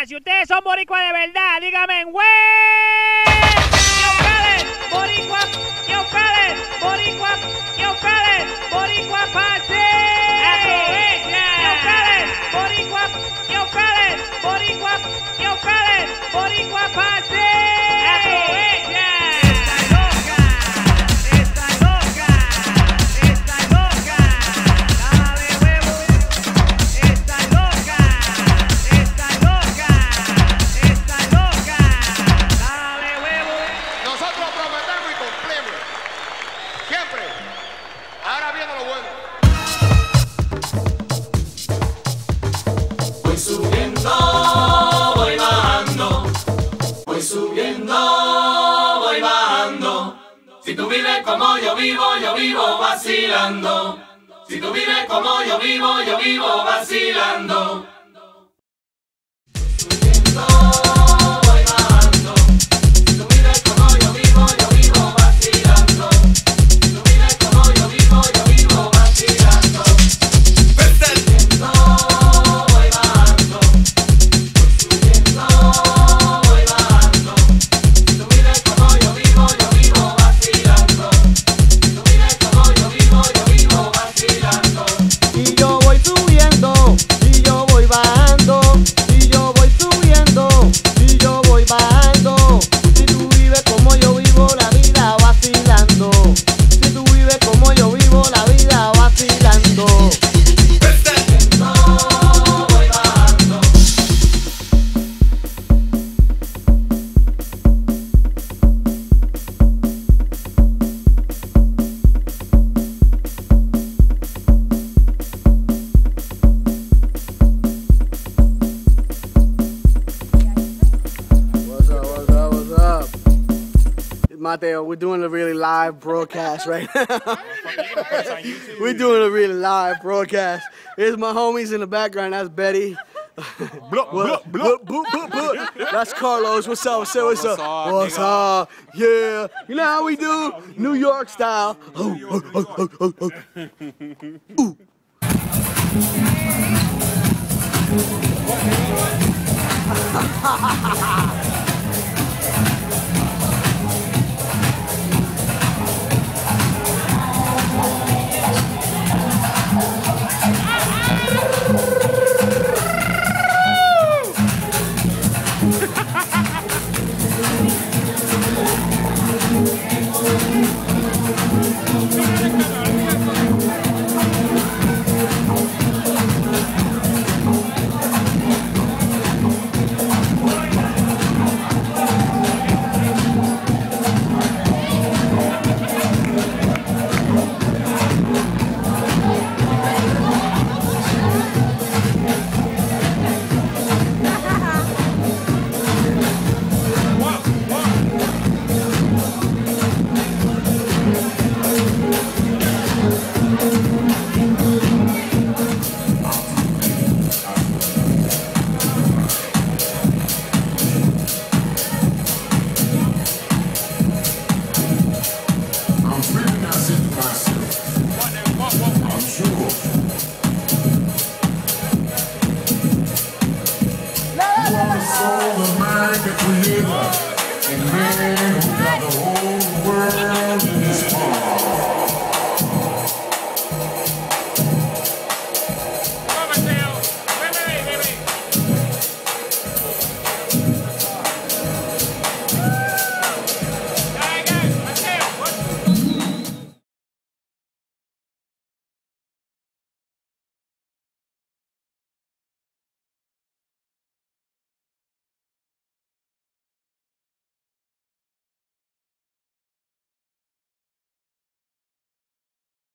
boricuas. Si ustedes son boricuas de verdad, díganme, güey. Y ustedes, boricuas. Y ustedes, boricuas. Y ustedes, boricuas, pase. Aprovecha. Y ustedes, boricuas. Y ustedes, boricuas. Y ustedes, boricuas, pase. Aprovecha. Está loca. Está loca. Dale huevo. Está loca. Está loca. Está loca. Dale huevo. Nosotros prometemos y cumplimos. Siempre. Ahora viene lo bueno. Voy subiendo, voy bajando. Voy subiendo, voy bajando. Si tú vives como yo vivo vacilando. Si tú vives como yo vivo vacilando. Subiendo, voy bajando. Si tú vives como yo vivo vacilando. Si tú vives como yo vivo vacilando. Subiendo, voy bajando. Subiendo, voy bajando. Si tú vives como yo vivo vacilando. Si tú vives como yo vivo vacilando. Y yo voy subiendo, y yo voy bajando, y yo voy subiendo, y yo voy bajando. Si tú vives como yo vivo la vida vacilando. Si tú vives como yo vivo la vida vacilando. Subiendo, voy bajando. What's up, what's up, what's up? Mateo, we're doing a really live broadcast right now. We're doing a really live broadcast. Here's my homies in the background. That's Betty. That's Carlos. What's up? What's up? What's up? What's up? Yeah. You know how we do? New York style. Ooh. Soul of mine that created